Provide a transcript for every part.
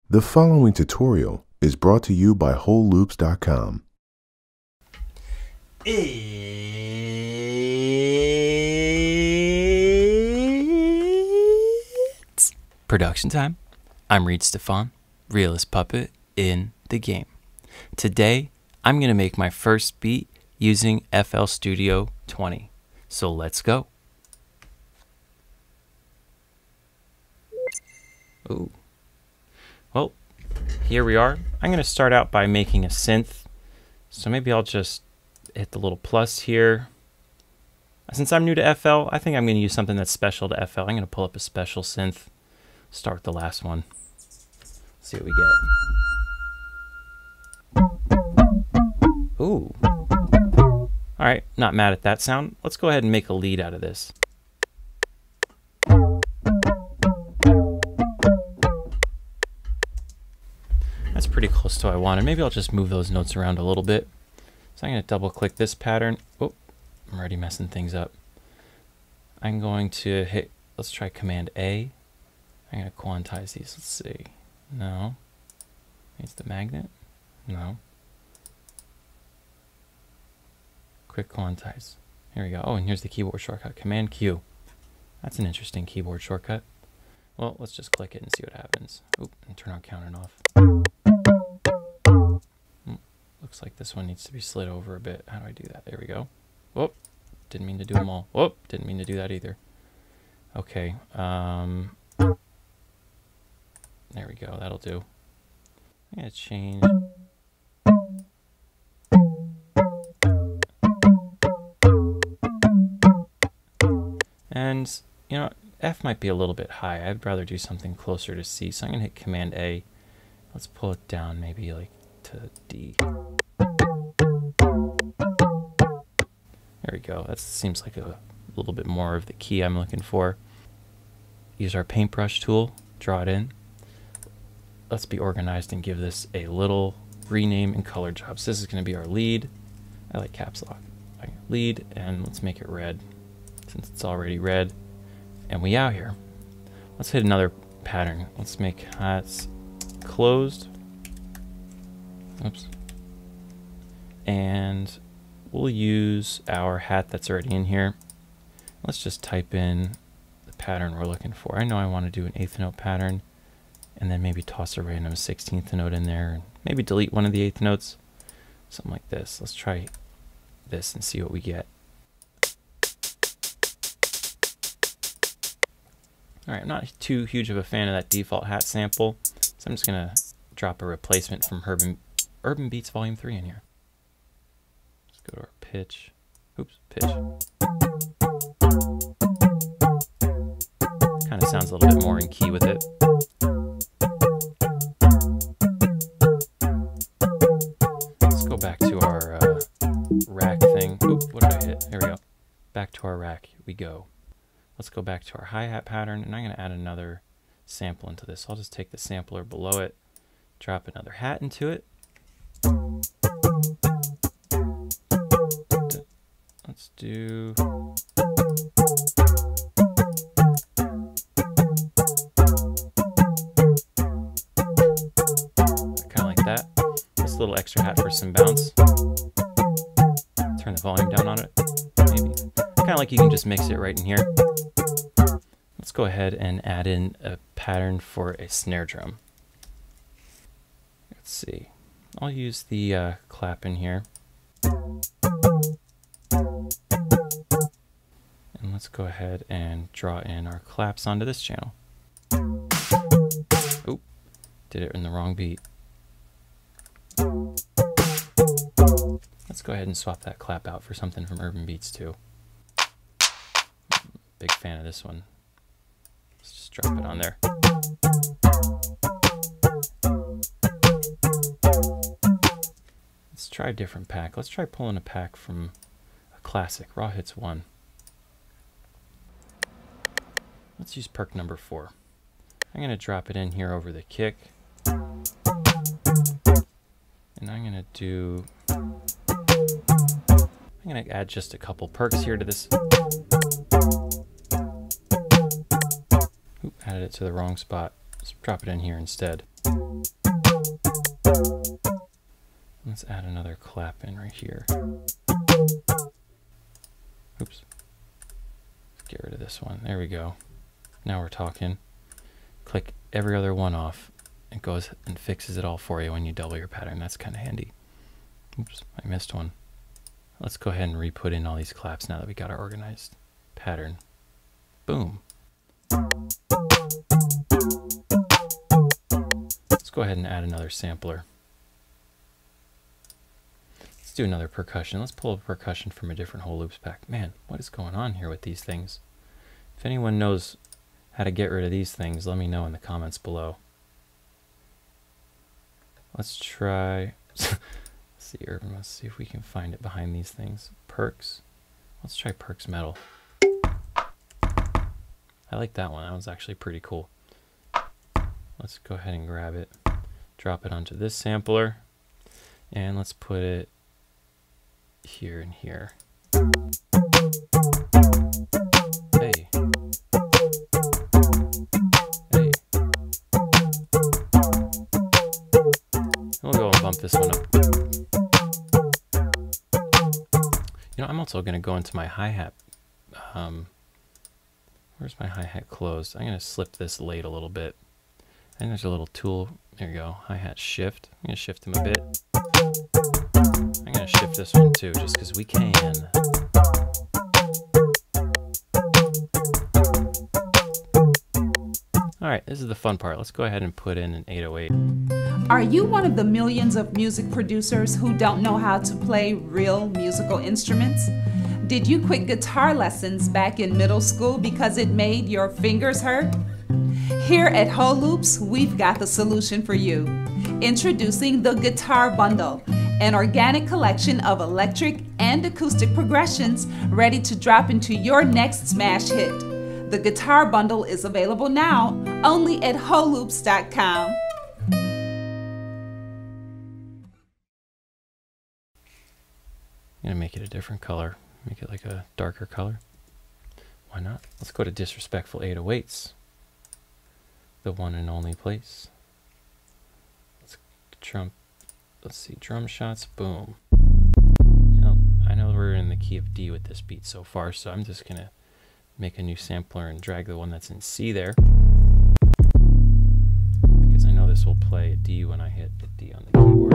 The following tutorial is brought to you by WholeLoops.com. It's production time. I'm Reid Stefan, Realest puppet in the game. Today, I'm going to make my first beat using FL Studio 20. So let's go. Ooh. Well, here we are. I'm going to start out by making a synth. So maybe I'll just hit the little plus here. Since I'm new to FL, I think I'm going to use something that's special to FL. I'm going to pull up a special synth. Start with the last one. See what we get. Ooh. Alright, not mad at that sound. Let's go ahead and make a lead out of this. That's pretty close to what I wanted. Maybe I'll just move those notes around a little bit. So I'm going to double click this pattern. Oh, I'm already messing things up. I'm going to hit, let's try Command A. I'm going to quantize these. Let's see. No. It's the magnet. No. Quick quantize. Here we go. Oh, and here's the keyboard shortcut. Command Q. That's an interesting keyboard shortcut. Well, let's just click it and see what happens. Oop, and turn on counting off. Looks like this one needs to be slid over a bit. How do I do that? There we go. Whoop. Didn't mean to do them all. Whoop. Didn't mean to do that either. Okay. There we go. That'll do. I'm going to change. And, you know, F might be a little bit high. I'd rather do something closer to C. So I'm going to hit Command A. Let's pull it down maybe like to D. There we go. That seems like a little bit more of the key I'm looking for. Use our paintbrush tool, draw it in. Let's be organized and give this a little rename and color job. So this is going to be our lead. I like caps lock. Lead, and let's make it red since it's already red. And we out here. Let's hit another pattern. Let's make hats closed. Oops. And we'll use our hat that's already in here. Let's just type in the pattern we're looking for. I know I want to do an 8th note pattern and then maybe toss a random 16th note in there and maybe delete one of the 8th notes. Something like this. Let's try this and see what we get. Alright, I'm not too huge of a fan of that default hat sample, so I'm just going to drop a replacement from Urban Beats Volume 3 in here. Let's go to our pitch. Oops, pitch. Kind of sounds a little bit more in key with it. Let's go back to our rack thing. Oop, what did I hit? There we go. Back to our rack we go. Let's go back to our hi-hat pattern, and I'm going to add another sample into this. I'll just take the sampler below it, drop another hat into it. Let's do... kind of like that. Just a little extra hat for some bounce. Turn the volume down on it, maybe. Kind of like you can just mix it right in here. Let's go ahead and add in a pattern for a snare drum. Let's see. I'll use the clap in here. And let's go ahead and draw in our claps onto this channel. Oop, did it in the wrong beat. Let's go ahead and swap that clap out for something from Urban Beats too. Big fan of this one. Let's just drop it on there. Let's try a different pack. Let's try pulling a pack from a classic, Raw Hits 1. Let's use perk number 4. I'm going to drop it in here over the kick. And I'm going to do... I'm going to add just a couple perks here to this. Oop, added it to the wrong spot. Let's drop it in here instead. And Let's add another clap in right here. Oops. Let's get rid of this one. There we go. Now we're talking. Click every other one off. It goes and fixes it all for you when you double your pattern. That's kind of handy. Oops, I missed one. Let's go ahead and re-put in all these claps now that we got our organized pattern. Boom. Let's go ahead and add another sampler. Let's do another percussion. Let's pull a percussion from a different whole loops pack. Man, what is going on here with these things? If anyone knows how to get rid of these things, let me know in the comments below. Let's try, let's see, Urban, let's see if we can find it behind these things. Perks. Let's try Perks Metal. I like that one. That was actually pretty cool. Let's go ahead and grab it, drop it onto this sampler, and let's put it here and here. Hey. Hey. We'll go and bump this one up. You know, I'm also going to go into my hi-hat. Where's my hi-hat closed? I'm going to slip this late a little bit. I think there's a little tool. There you go. Hi-hat shift. I'm going to shift him a bit. I'm going to shift this one too, just because we can. All right, this is the fun part. Let's go ahead and put in an 808. Are you one of the millions of music producers who don't know how to play real musical instruments? Did you quit guitar lessons back in middle school because it made your fingers hurt? Here at Whole Loops, we've got the solution for you. Introducing the Guitar Bundle, an organic collection of electric and acoustic progressions ready to drop into your next smash hit. The Guitar Bundle is available now only at wholeloops.com. I'm gonna make it a different color. Make it like a darker color. Why not? Let's go to Disrespectful 808s. The one and only place. Let's see, drum shots, boom. Now, I know we're in the key of D with this beat so far, so I'm just gonna make a new sampler and drag the one that's in C there. Because I know this will play a D when I hit a D on the keyboard.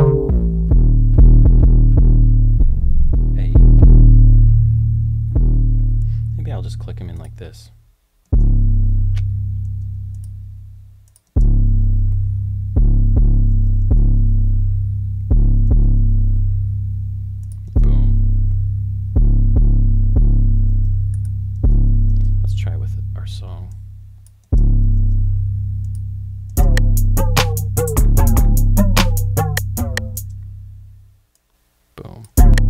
Hey. Maybe I'll just click them in like this. Boom. Let's try with our song. Boom.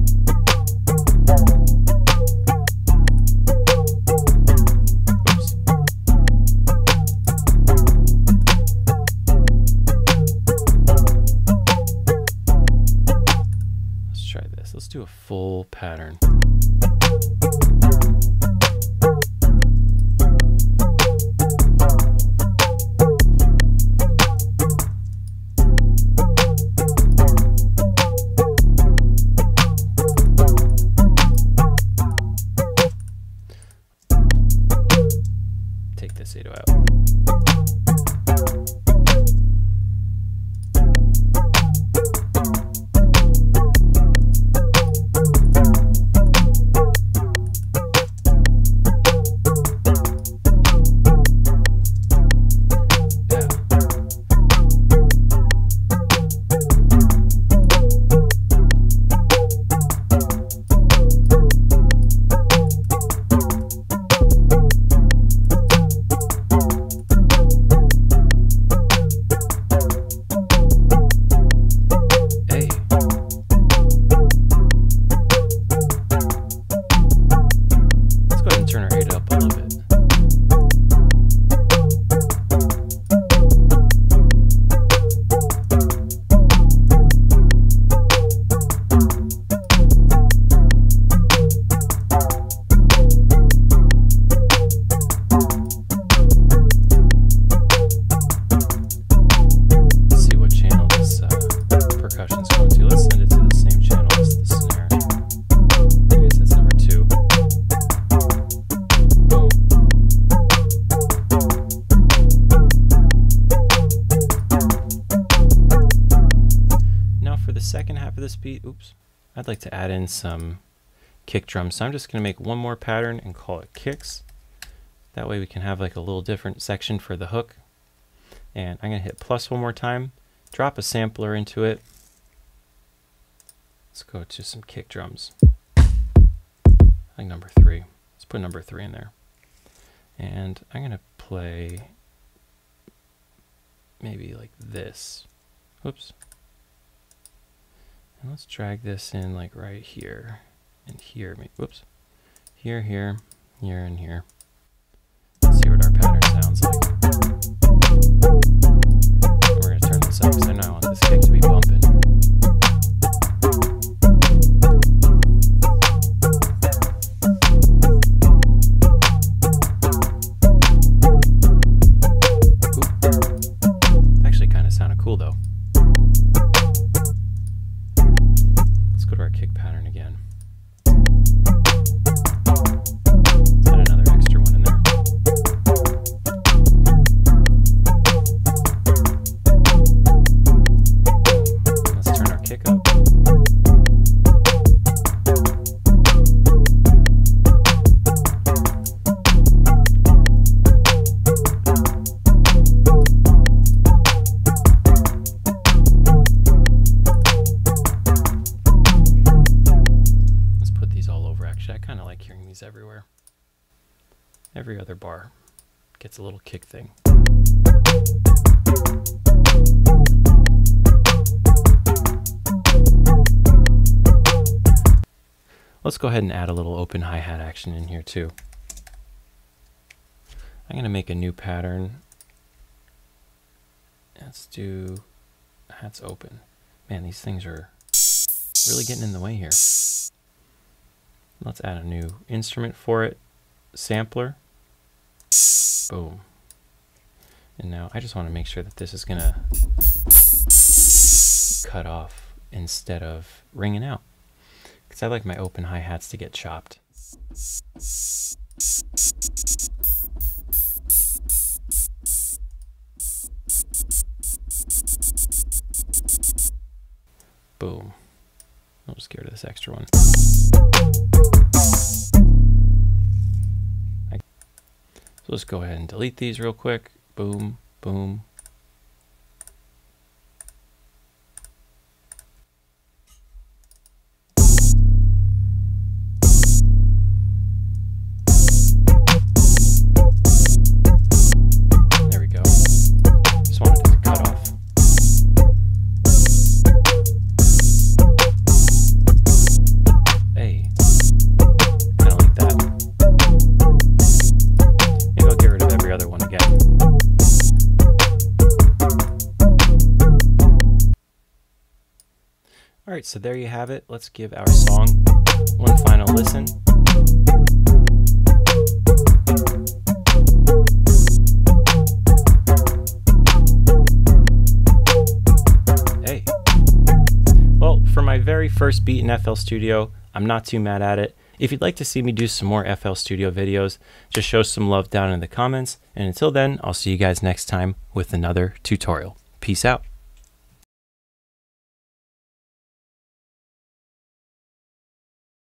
Let's do a full pattern. Take this 808 out. second half of this beat, oops, I'd like to add in some kick drums. So I'm just going to make one more pattern and call it kicks. That way we can have like a little different section for the hook. And I'm going to hit plus one more time, drop a sampler into it. Let's go to some kick drums. Like number 3. Let's put number 3 in there. And I'm going to play maybe like this. Oops. And let's drag this in like right here and here. Maybe, whoops. Here, here, here, and here. Let's see what our pattern sounds like. And we're going to turn this up because I know I want this kick to be bumping. Cool though. Let's go to our kick pattern again. Add another extra one in there. Let's turn our kick up. I kind of like hearing these everywhere. Every other bar gets a little kick thing. Let's go ahead and add a little open hi-hat action in here too. I'm going to make a new pattern. Let's do hats open. Man, these things are really getting in the way here. Let's add a new instrument for it. Sampler. Boom. And now I just want to make sure that this is going to cut off instead of ringing out, because I like my open hi-hats to get chopped. Boom. I'll just get rid of this extra one. So let's go ahead and delete these real quick. Boom, boom. There we go. Just wanted to cut off. Hey, kind of like that. Maybe I'll get rid of every other one again. Alright, so there you have it. Let's give our song one final listen. Hey. Well, for my very first beat in FL Studio, I'm not too mad at it. If you'd like to see me do some more FL Studio videos, just show some love down in the comments. And until then, I'll see you guys next time with another tutorial. Peace out.